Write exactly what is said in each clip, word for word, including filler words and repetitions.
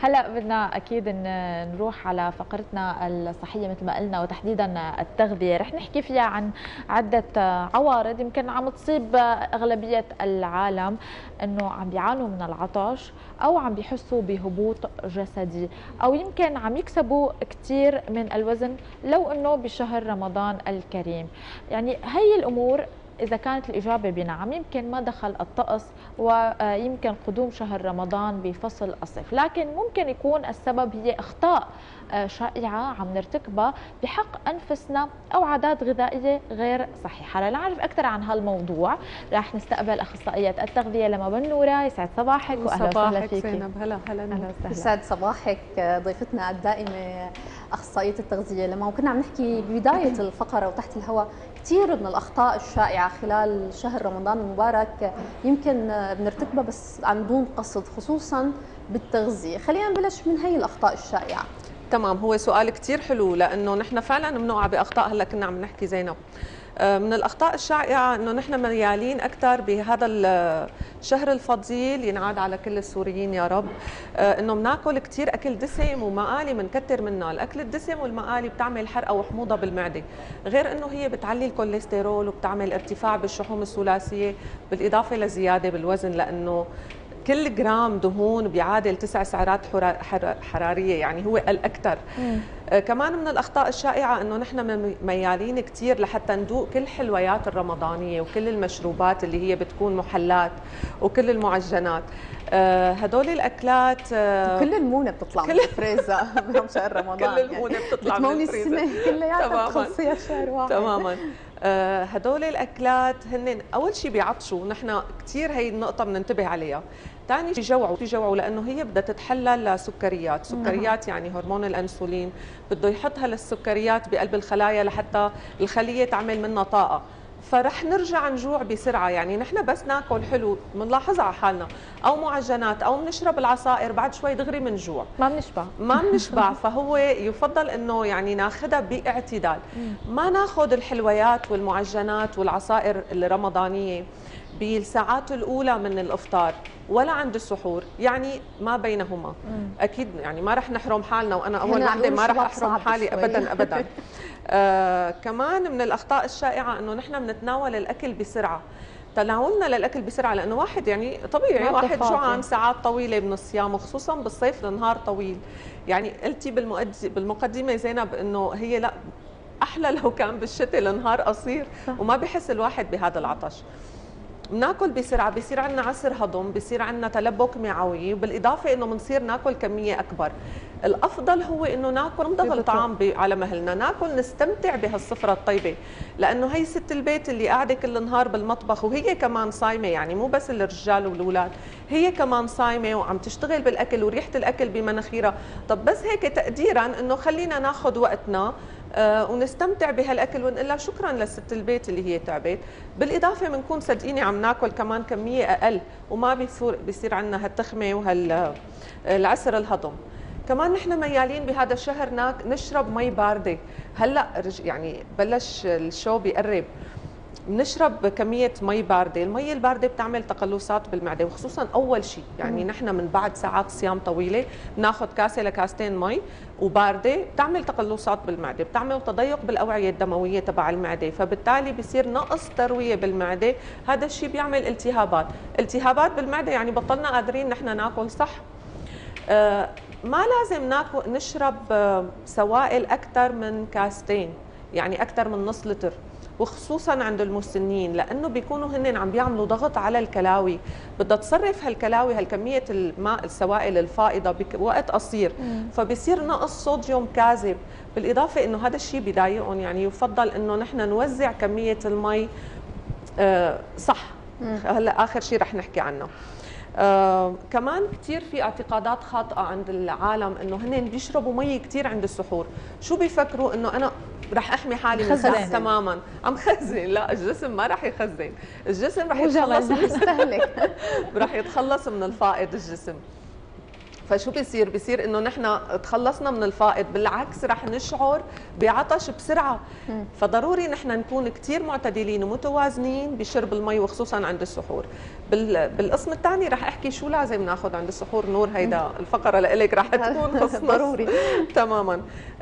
هلا بدنا اكيد نروح على فقرتنا الصحيه مثل ما قلنا، وتحديدا التغذيه، رح نحكي فيها عن عده عوارض يمكن عم تصيب اغلبيه العالم، انه عم بيعانوا من العطش او عم بيحسوا بهبوط جسدي او يمكن عم يكسبوا كثير من الوزن لو انه بشهر رمضان الكريم. يعني هي الامور إذا كانت الإجابة بنعم يمكن ما دخل الطقس ويمكن قدوم شهر رمضان بفصل الصيف، لكن ممكن يكون السبب هي أخطاء شائعة عم نرتكبها بحق أنفسنا أو عادات غذائية غير صحيحة. لنعرف أكثر عن هالموضوع رح نستقبل أخصائية التغذية لما بن نورة. يسعد صباحك وأهلا وسهلا فيك. زينب، هلا هلا أهلا وسهلا. يسعد صباحك ضيفتنا الدائمة أخصائية التغذية. لما كنا عم نحكي ببداية الفقرة وتحت الهواء كثير من الأخطاء الشائعة خلال شهر رمضان المبارك يمكن بنرتكبها بس عن دون قصد، خصوصا بالتغذية. خلينا نبلش من هي الأخطاء الشائعة. تمام، هو سؤال كثير حلو لأنه نحن فعلا بنوقع بأخطاء. هلا كنا عم نحكي زينب من الأخطاء الشائعة أنه نحن ميالين أكثر بهذا الشهر الفضيل، ينعاد على كل السوريين يا رب، أنه بناكل كثير أكل دسم ومقالي بنكتر منها. الأكل الدسم والمقالي بتعمل حرقة وحموضة بالمعدة، غير أنه هي بتعلي الكوليسترول وبتعمل ارتفاع بالشحوم الثلاثية بالإضافة لزيادة بالوزن، لأنه كل جرام دهون بيعادل تسع سعرات حراريه، يعني هو الاكثر. آه كمان من الاخطاء الشائعه انه نحن ميالين كثير لحتى ندوق كل الحلويات الرمضانيه وكل المشروبات اللي هي بتكون محلات وكل المعجنات. آه هدول الاكلات آه كل المونه بتطلع من الفريزر بيوم شهر رمضان. كل المونه يعني بتطلع من الفريزر السنه كلياتها تخلصيها بشهر واحد. تماما. آه هدول الاكلات هن اول شيء بيعطشوا، نحن كثير هي النقطه بننتبه عليها. ثاني بيجوعوا بيجوعوا لانه هي بدها تتحلل لسكريات، سكريات يعني هرمون الانسولين بده يحطها للسكريات بقلب الخلايا لحتى الخليه تعمل منها طاقه، فرح نرجع نجوع بسرعه. يعني نحن بس ناكل حلو بنلاحظها على حالنا، او معجنات او بنشرب العصائر، بعد شوي دغري بنجوع، ما بنشبع ما بنشبع. فهو يفضل انه يعني ناخذها باعتدال، ما ناخذ الحلويات والمعجنات والعصائر الرمضانيه بالساعات الاولى من الافطار ولا عند السحور، يعني ما بينهما. مم. اكيد يعني ما رح نحرم حالنا، وانا اول وحده ما رح احرم حالي ابدا ابدا. آه كمان من الاخطاء الشائعه انه نحن بنتناول الاكل بسرعه. تناولنا للاكل بسرعه لانه واحد يعني طبيعي واحد جوعان ساعات طويله من الصيام، وخصوصا بالصيف النهار طويل. يعني قلتي بالمقدمه زينب انه هي لا احلى لو كان بالشتاء النهار قصير وما بحس الواحد بهذا العطش. بناكل بسرعه، بصير عندنا عسر هضم، بصير عندنا تلبك معوي، بالاضافه انه بنصير ناكل كميه اكبر. الافضل هو انه ناكل نضغ الطعام على مهلنا، ناكل نستمتع بهالسفره الطيبه، لانه هي ست البيت اللي قاعده كل النهار بالمطبخ وهي كمان صايمه، يعني مو بس الرجال والاولاد، هي كمان صايمه وعم تشتغل بالاكل وريحه الاكل بمناخيرها. طب بس هيك تقديرا انه خلينا ناخذ وقتنا آه ونستمتع بهالاكل ونقول لها شكرا لست البيت اللي هي تعبت. بالاضافه بنكون صدقيني عم ناكل كمان كميه اقل وما بيصير بيصير عندنا هالتخمه وهالعسر الهضم. كمان نحن ميالين بهذا الشهر نشرب مي بارده. هلا يعني بلش الشو بيقرب، بنشرب كميه مي بارده. المي البارده بتعمل تقلصات بالمعده، وخصوصا اول شيء يعني نحن من بعد ساعات صيام طويله بناخذ كاسه لكاستين مي وبارده، بتعمل تقلصات بالمعده، بتعمل تضيق بالاوعيه الدمويه تبع المعده، فبالتالي بصير نقص ترويه بالمعده. هذا الشيء بيعمل التهابات، التهابات بالمعده يعني بطلنا قادرين نحن ناكل صح. آه ما لازم ناكل نشرب آه سوائل اكثر من كاستين، يعني اكثر من نص لتر، وخصوصا عند المسنين، لانه بيكونوا هن عم بيعملوا ضغط على الكلاوي، بدها تصرف هالكلاوي هالكميه الماء السوائل الفائضه بوقت قصير، فبصير نقص صوديوم كاذب. بالاضافه انه هذا الشيء بضايقهم، يعني يفضل انه نحن نوزع كميه المي آه صح. هلا اخر شيء رح نحكي عنه. آه كمان كثير في اعتقادات خاطئه عند العالم انه هن بيشربوا مي كثير عند السحور. شو بيفكروا انه انا رح احمي حالي من زحف؟ تماما عم خزن. لا، الجسم ما رح يخزن، الجسم رح يتخلص يستهلك رح يتخلص من الفائض الجسم. فشو بيصير؟ بيصير انه نحن تخلصنا من الفائض، بالعكس رح نشعر بعطش بسرعه. م. فضروري نحن نكون كثير معتدلين ومتوازنين بشرب المي، وخصوصا عند السحور. بالقسم الثاني رح احكي شو لازم ناخذ عند السحور. نور، هيدا الفقره لإلك رح تكون خص ضروري. تماما.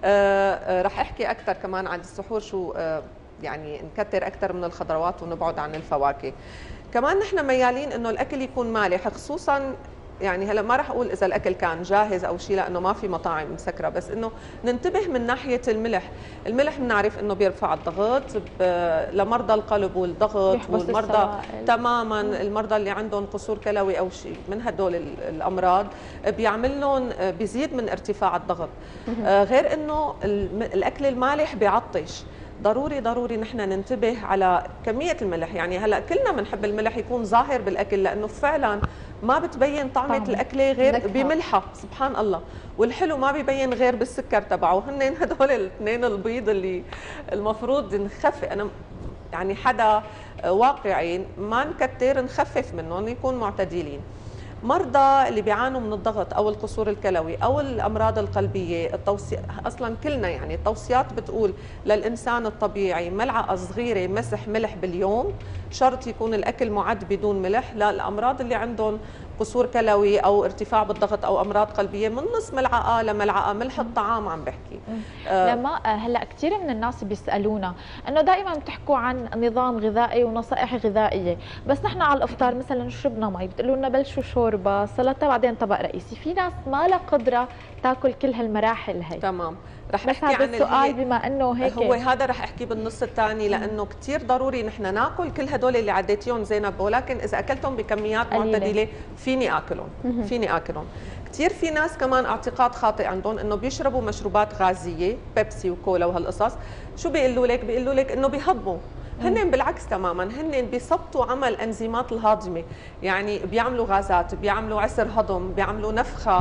آه رح احكي اكثر كمان عند السحور شو آه يعني نكتر اكثر من الخضروات ونبعد عن الفواكه. كمان نحن ميالين انه الاكل يكون مالح، خصوصا يعني هلا ما راح اقول اذا الاكل كان جاهز او شيء لانه ما في مطاعم مسكره، بس انه ننتبه من ناحيه الملح. الملح بنعرف انه بيرفع الضغط لمرضى القلب والضغط والمرضى تماما المرضى اللي عندهم قصور كلوي او شيء من هدول الامراض، بيعمل لهم بيزيد من ارتفاع الضغط. غير انه الاكل المالح بيعطش. ضروري ضروري نحن ننتبه على كميه الملح. يعني هلا كلنا بنحب الملح يكون ظاهر بالاكل، لانه فعلا ما بتبين طعمه طعم. الاكله غير نكهة. بملحه، سبحان الله. والحلو ما بيبين غير بالسكر تبعه. هن هدول الاثنين البيض اللي المفروض نخفف. انا يعني حدا واقعي ما نكتر، نخفف منهم، يكون معتدلين. مرضى اللي بيعانوا من الضغط او القصور الكلوي او الامراض القلبيه، التوصي اصلا كلنا يعني التوصيات بتقول للانسان الطبيعي ملعقه صغيره مسح ملح باليوم، شرط يكون الاكل معد بدون ملح. للامراض اللي عندهم قصور كلوي او ارتفاع بالضغط او امراض قلبيه من نص ملعقه لملعقه. ملح الطعام عم بحكي. آه لما هلا كثير من الناس بيسالونا انه دائما بتحكوا عن نظام غذائي ونصائح غذائيه، بس نحن على الافطار مثلا شربنا مي بتقولوا لنا بلشوا شوربه سلطه بعدين طبق رئيسي. في ناس ما لها قدره تاكل كل هالمراحل هي. تمام. رح نحكي عن السؤال بما انه هيك هو هذا رح احكي بالنص الثاني، لانه كثير ضروري نحن ناكل كل هدول اللي عديتيهم زينب، ولكن اذا اكلتهم بكميات معتدله فيني اكلهم فيني اكلهم. كثير في ناس كمان اعتقاد خاطئ عندهم انه بيشربوا مشروبات غازيه، بيبسي وكولا وهالقصص. شو بيقولوا لك؟ بيقولوا لك انه بيهضموا. هن بالعكس تماما، هن بيسبطوا عمل انزيمات الهاضمه، يعني بيعملوا غازات، بيعملوا عسر هضم، بيعملوا نفخه.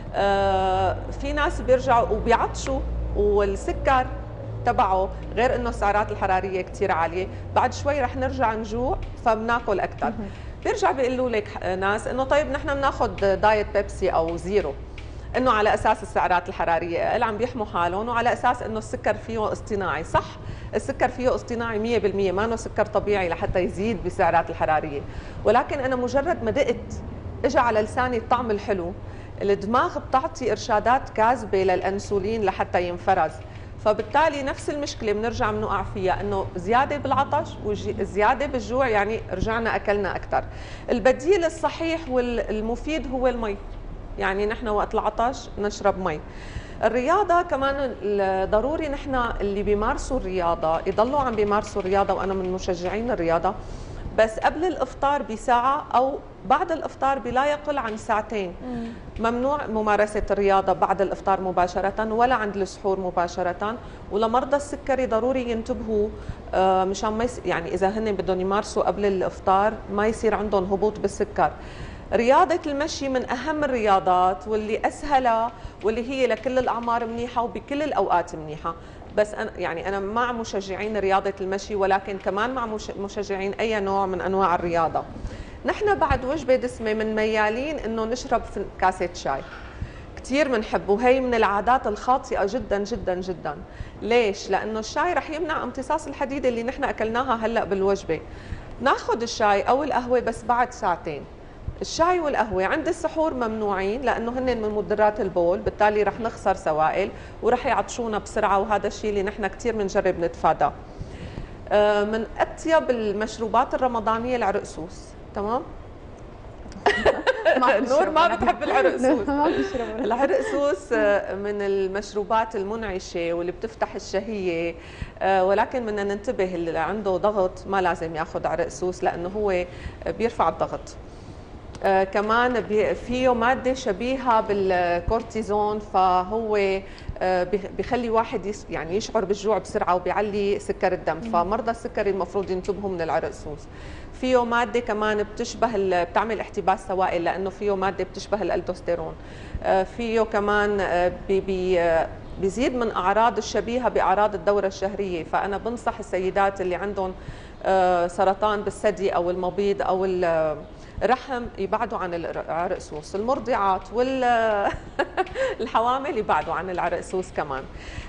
آه في ناس بيرجعوا وبيعطشوا، والسكر تبعه غير انه السعرات الحراريه كثير عاليه، بعد شوي رح نرجع نجوع فبناكل اكثر. بيرجع بيقولوا لك ناس انه طيب نحن بناخذ دايت بيبسي او زيرو، انه على اساس السعرات الحراريه اقل، عم بيحموا حالهم، وعلى اساس انه السكر فيه اصطناعي. صح، السكر فيه اصطناعي مية بالمية، ما انه سكر طبيعي لحتى يزيد بالسعرات الحراريه، ولكن انا مجرد ما دقت اجى على لساني الطعم الحلو، الدماغ بتعطي ارشادات كاذبه للانسولين لحتى ينفرز. فبالتالي نفس المشكله بنرجع بنقع فيها، انه زياده بالعطش وزياده بالجوع، يعني رجعنا اكلنا اكثر. البديل الصحيح والمفيد هو المي، يعني نحن وقت العطش نشرب مي. الرياضه كمان ضروري نحن اللي بيمارسوا الرياضه يضلوا عم بيمارسوا الرياضه، وانا من مشجعين الرياضه، بس قبل الافطار بساعه او بعد الافطار بلا يقل عن ساعتين. ممنوع ممارسه الرياضه بعد الافطار مباشره ولا عند السحور مباشره. ولمرضى السكري ضروري ينتبهوا آه مشان ما يعني اذا هن بدهم يمارسوا قبل الافطار ما يصير عندهم هبوط بالسكر. رياضة المشي من أهم الرياضات واللي أسهلها واللي هي لكل الأعمار منيحة وبكل الأوقات منيحة. بس أنا يعني أنا مع مشجعين رياضة المشي، ولكن كمان مع مشجعين أي نوع من أنواع الرياضة. نحن بعد وجبة دسمة من ميالين إنه نشرب كاسة شاي، كثير بنحب، وهي من العادات الخاطئة جدا جدا جدا. ليش؟ لأنه الشاي رح يمنع امتصاص الحديد اللي نحن أكلناها هلأ بالوجبة. ناخذ الشاي أو القهوة بس بعد ساعتين. الشاي والقهوة عند السحور ممنوعين لأنه هن من مضرات البول، بالتالي رح نخسر سوائل ورح يعطشونا بسرعة، وهذا الشيء اللي نحن كثير بنجرب نتفاداه. من أطيب المشروبات الرمضانية العرقسوس. تمام؟ نور ما بتحب العرقسوس. العرقسوس من المشروبات المنعشة واللي بتفتح الشهية، ولكن بدنا ننتبه اللي عنده ضغط ما لازم ياخذ عرقسوس لأنه هو بيرفع الضغط. آه كمان فيه مادة شبيهة بالكورتيزون، فهو آه بيخلي واحد يعني يشعر بالجوع بسرعة وبيعلي سكر الدم، فمرضى السكري المفروض ينتبهوا من العرقسوس. فيه مادة كمان بتشبه بتعمل احتباس سوائل لأنه فيه مادة بتشبه الألدوستيرون. آه فيه كمان آه بي بي آه بيزيد من أعراض الشبيهة بأعراض الدورة الشهرية، فأنا بنصح السيدات اللي عندهم آه سرطان بالثدي أو المبيض أو رحم يبعدوا عن العرقسوس، المرضعات والحوامل يبعدوا عن العرقسوس كمان.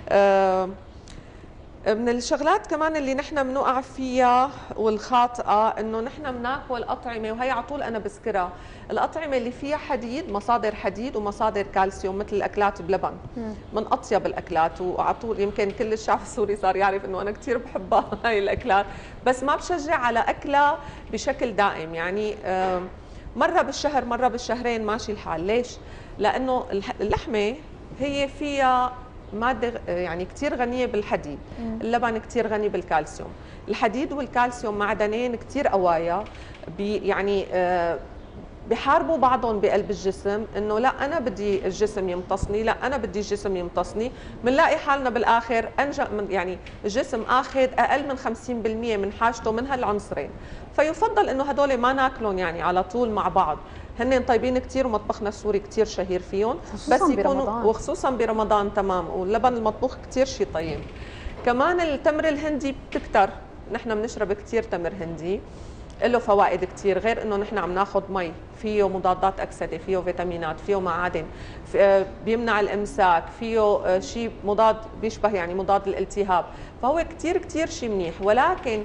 من الشغلات كمان اللي نحن بنوقع فيها والخاطئه انه نحن بناكل اطعمه، وهي على طول انا بذكرها، الاطعمه اللي فيها حديد، مصادر حديد ومصادر كالسيوم، مثل الاكلات بلبن من اطيب الاكلات، وعلى طول يمكن كل الشعب السوري صار يعرف انه انا كثير بحبها هاي الاكلات، بس ما بشجع على اكلها بشكل دائم، يعني مره بالشهر مره بالشهرين ماشي الحال. ليش؟ لانه اللحمه هي فيها مادة يعني كثير غنية بالحديد، اللبن كثير غني بالكالسيوم، الحديد والكالسيوم معدنين كثير قوايا، بي يعني آه بحاربوا بعضهم بقلب الجسم، انه لا انا بدي الجسم يمتصني، لا انا بدي الجسم يمتصني، بنلاقي حالنا بالاخر انجا من يعني الجسم اخذ اقل من خمسين بالمئة من حاجته من هالعنصرين، فيفضل انه هدول ما ناكلهم يعني على طول مع بعض. هن طيبين كثير ومطبخنا السوري كثير شهير فيهم، بس يكونوا برمضان. وخصوصا برمضان تمام، واللبن المطبوخ كثير شيء طيب. كمان التمر الهندي بتكتر، نحن بنشرب كثير تمر هندي، له فوائد كثير، غير انه نحن عم ناخذ مي، فيه مضادات اكسده، فيه فيتامينات، فيه معادن، فيه بيمنع الامساك، فيه شيء مضاد بيشبه يعني مضاد الالتهاب، فهو كثير كثير شيء منيح. ولكن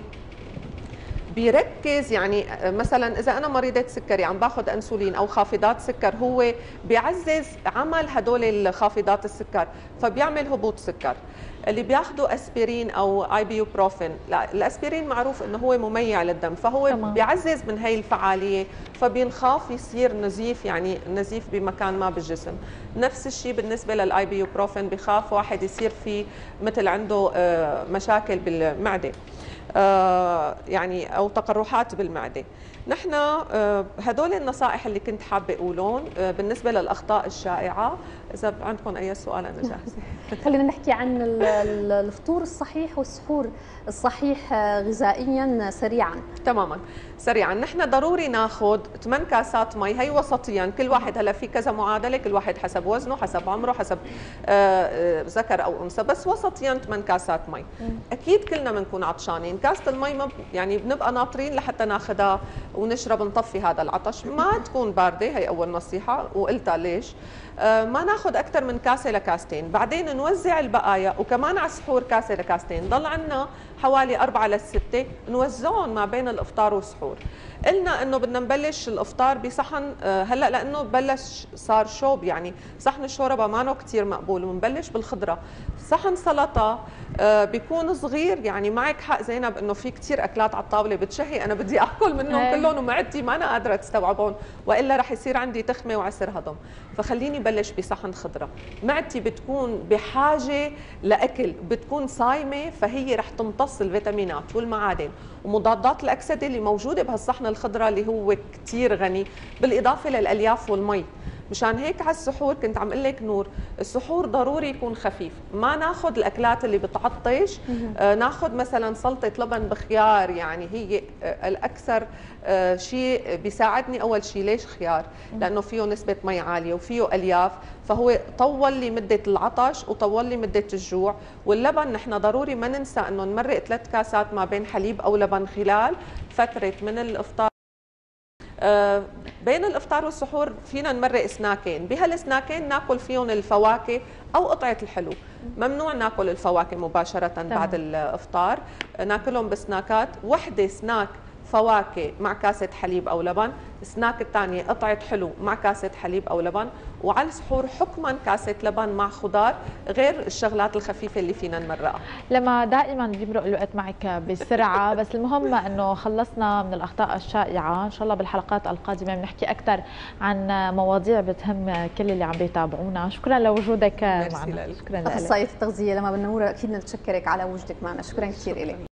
بيركز يعني مثلا اذا انا مريضه سكري عم باخذ انسولين او خافضات سكر، هو بيعزز عمل هدول الخافضات السكر، فبيعمل هبوط سكر. اللي بياخذوا اسبرين او ايبيوبروفين، لا الاسبرين معروف انه هو مميع للدم، فهو تمام. بيعزز من هي الفعاليه، فبينخاف يصير نزيف، يعني نزيف بمكان ما بالجسم. نفس الشيء بالنسبه للايبيوبروفين، بخاف واحد يصير فيه مثل عنده مشاكل بالمعده آه يعني او تقرحات بالمعده. نحن آه هدول النصائح اللي كنت حابه اقولهم آه بالنسبه للاخطاء الشائعه. اذا عندكم اي سؤال انا جاهزه. خلينا نحكي عن الفطور الصحيح والسحور الصحيح غذائيا سريعا. تماما سريعا، نحن ضروري ناخذ ثمان كاسات مي، هي وسطيا، كل واحد هلا في كذا معادله، كل واحد حسب وزنه، حسب عمره، حسب آه ذكر او انثى، بس وسطيا ثمان كاسات مي. اكيد كلنا بنكون عطشانين، كاسه المي ما يعني بنبقى ناطرين لحتى ناخذها ونشرب نطفي هذا العطش، ما تكون بارده، هي اول نصيحه وقلتها ليش. آه ما ناخذ اكثر من كاسه لكاستين، بعدين نوزع البقايا، وكمان على السحور كاسه لكاستين، ضل عندنا حوالي أربعة لستة نوزعهم ما بين الافطار والسحور. قلنا انه بدنا نبلش الافطار بصحن آه هلا لانه بلش صار شوب، يعني صحن الشوربه ما كثير مقبول، وبنبلش بالخضره. صحن سلطه آه بيكون صغير، يعني معك حق زينب انه في كثير اكلات على الطاوله بتشهي، انا بدي اكل منهم كلهم ومعدتي ما انا قادره تستوعبهم، والا رح يصير عندي تخمه وعسر هضم، فخليني بلش بصحن خضره. معدتي بتكون بحاجه لاكل، بتكون صايمه، فهي رح تمتص الفيتامينات والمعادن ومضادات الاكسده اللي موجوده بهالصحن الخضره اللي هو كثير غني، بالاضافه للالياف والمي. مشان هيك على السحور كنت عم اقول لك نور، السحور ضروري يكون خفيف، ما ناخذ الاكلات اللي بتعطش، آه ناخذ مثلا سلطه لبن بخيار، يعني هي آه الاكثر آه شيء بيساعدني. اول شيء ليش خيار؟ لانه فيه نسبه مي عاليه وفيه الياف، فهو طول لي مده العطش وطول لي مده الجوع. واللبن نحن ضروري ما ننسى انه نمرق ثلاث كاسات ما بين حليب او لبن خلال فتره من الافطار. آه بين الافطار والسحور فينا نمرق سناكين، بهالسناكين ناكل فيهم الفواكه او قطعه الحلو، ممنوع ناكل الفواكه مباشره تمام. بعد الافطار ناكلهم بسناكات، وحده سناك فواكه مع كاسه حليب او لبن، السناك الثانيه قطعه حلو مع كاسه حليب او لبن، وعلى السحور حكما كاسه لبن مع خضار، غير الشغلات الخفيفه اللي فينا نمرقها. لما دائما بيمرق الوقت معك بسرعه، بس المهم انه خلصنا من الاخطاء الشائعه، ان شاء الله بالحلقات القادمه بنحكي اكثر عن مواضيع بتهم كل اللي عم بيتابعونا. شكرا لوجودك معنا. شكرا لك. اخصائيه التغذيه لما بنوره، اكيد نتشكرك على وجودك معنا، شكرا كثير لك.